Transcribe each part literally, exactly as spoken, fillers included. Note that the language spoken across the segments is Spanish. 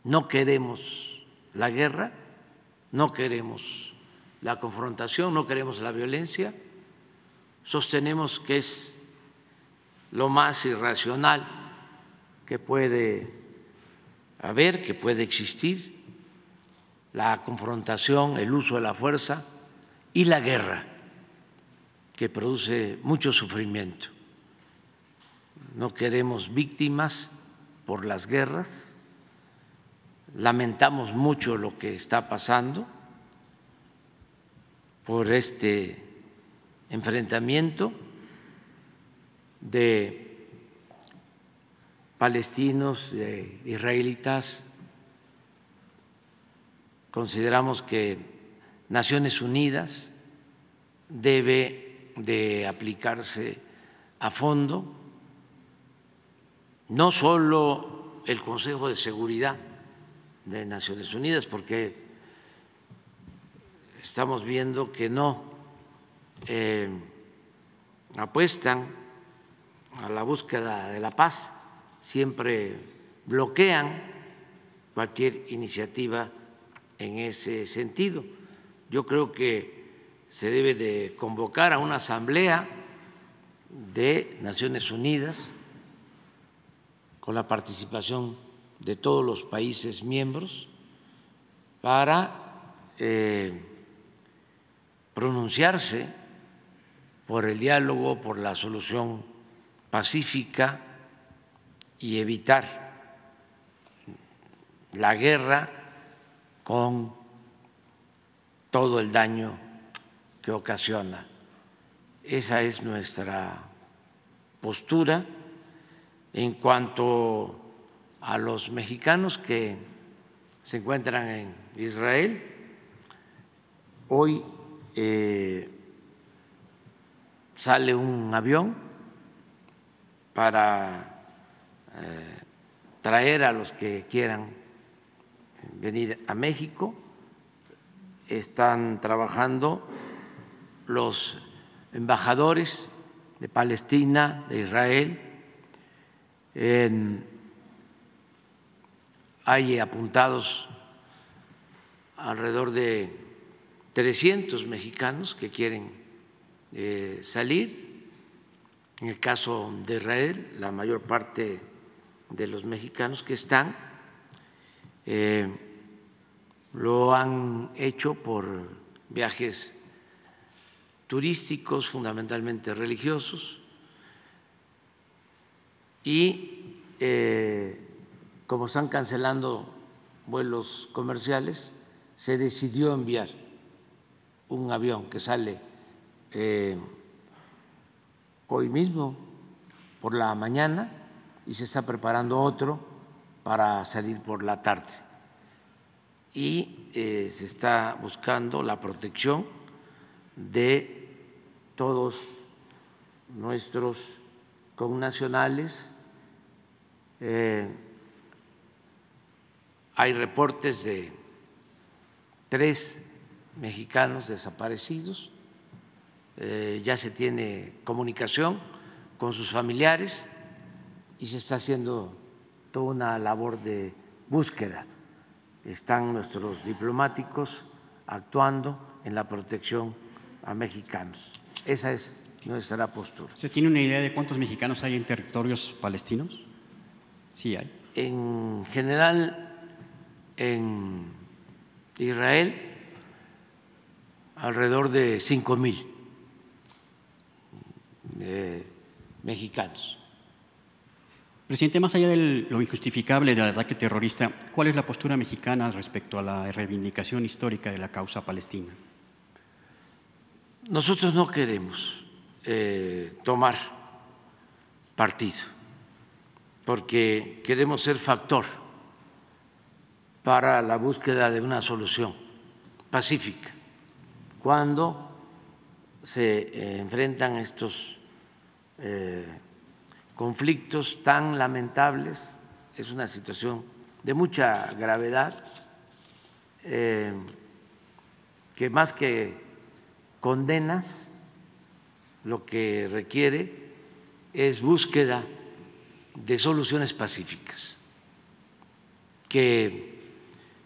no queremos la guerra, no queremos la confrontación, no queremos la violencia, sostenemos que es lo más irracional que puede haber, que puede existir, la confrontación, el uso de la fuerza y la guerra, que produce mucho sufrimiento. No queremos víctimas por las guerras, lamentamos mucho lo que está pasando por este enfrentamiento de palestinos, de israelitas. Consideramos que Naciones Unidas debe de aplicarse a fondo, no solo el Consejo de Seguridad de Naciones Unidas, porque estamos viendo que no eh, apuestan a la búsqueda de la paz, siempre bloquean cualquier iniciativa en ese sentido. Yo creo que se debe de convocar a una asamblea de Naciones Unidas con la participación de todos los países miembros para eh, pronunciarse por el diálogo, por la solución pacífica y evitar la guerra con todo el daño que ocasiona. Esa es nuestra postura. En cuanto a los mexicanos que se encuentran en Israel, hoy eh, sale un avión para eh, traer a los que quieran venir a México. Están trabajando los embajadores de Palestina, de Israel. En, hay apuntados alrededor de trescientos mexicanos que quieren eh, salir. En el caso de Israel, la mayor parte de los mexicanos que están eh, lo han hecho por viajes turísticos, fundamentalmente religiosos, y eh, como están cancelando vuelos comerciales, se decidió enviar un avión que sale eh, hoy mismo por la mañana y se está preparando otro para salir por la tarde. Y eh, se está buscando la protección de todos nuestros connacionales. Eh, hay reportes de tres mexicanos desaparecidos, eh, ya se tiene comunicación con sus familiares y se está haciendo toda una labor de búsqueda. Están nuestros diplomáticos actuando en la protección a mexicanos. Esa es nuestra postura. ¿Se tiene una idea de cuántos mexicanos hay en territorios palestinos? Sí hay. En general, en Israel, alrededor de cinco mil eh, mexicanos. Presidente, más allá de lo injustificable del ataque terrorista, ¿cuál es la postura mexicana respecto a la reivindicación histórica de la causa palestina? Nosotros no queremos eh, tomar partido, porque queremos ser factor para la búsqueda de una solución pacífica. Cuando se eh, enfrentan estos eh, conflictos tan lamentables, es una situación de mucha gravedad, eh, que más que condenas, lo que requiere es búsqueda de soluciones pacíficas que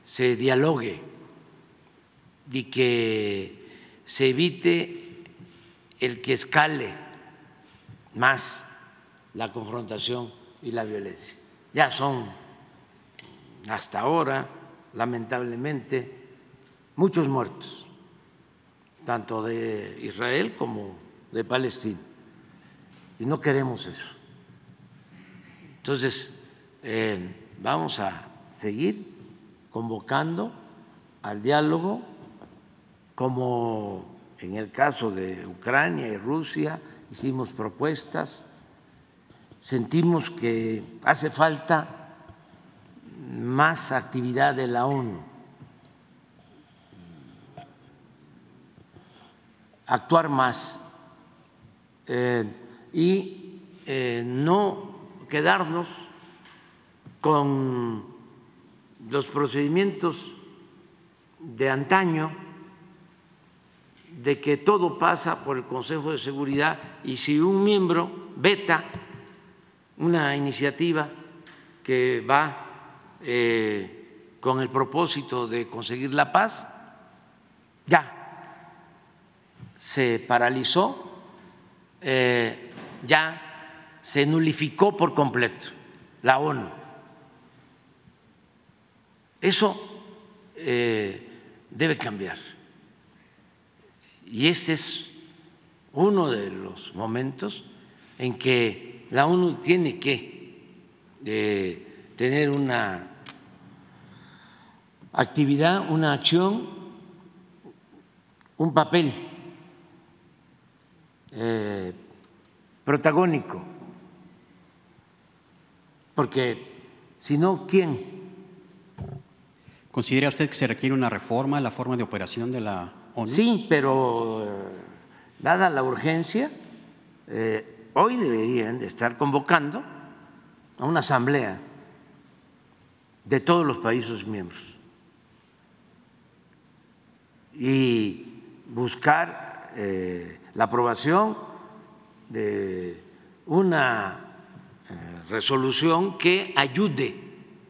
se dialogue y que se evite el que escale más la confrontación y la violencia. Ya son, hasta ahora, lamentablemente, muchos muertos, tanto de Israel como de Palestina, y no queremos eso. Entonces, eh, vamos a seguir convocando al diálogo, como en el caso de Ucrania y Rusia, hicimos propuestas, sentimos que hace falta más actividad de la ONU, actuar más eh, y eh, no quedarnos con los procedimientos de antaño, de que todo pasa por el Consejo de Seguridad y si un miembro veta una iniciativa que va eh, con el propósito de conseguir la paz, ya se paralizó, eh, ya se nulificó por completo la ONU. Eso eh, debe cambiar. Y este es uno de los momentos en que la ONU tiene que eh, tener una actividad, una acción, un papel eh, protagónico, porque si no, ¿quién? ¿Considera usted que se requiere una reforma en la forma de operación de la ONU? Sí, pero eh, dada la urgencia, eh, hoy deberían de estar convocando a una asamblea de todos los países miembros y buscar eh, la aprobación de una eh, resolución que ayude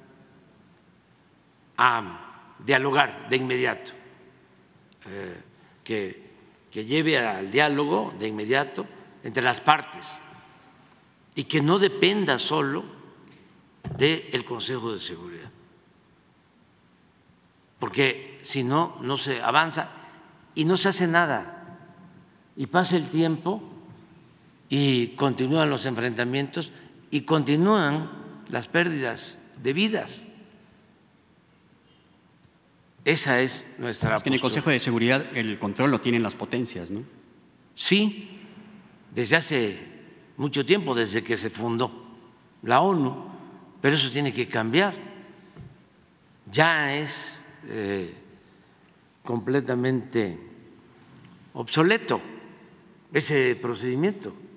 a dialogar de inmediato, eh, que, que lleve al diálogo de inmediato entre las partes y que no dependa solo del Consejo de Seguridad, porque si no, no se avanza y no se hace nada y pasa el tiempo y continúan los enfrentamientos y continúan las pérdidas de vidas. Esa es nuestra postura. Es que en el Consejo de Seguridad el control lo tienen las potencias, ¿no? Sí, desde hace mucho tiempo, desde que se fundó la ONU, pero eso tiene que cambiar. Ya es eh, completamente obsoleto ese procedimiento.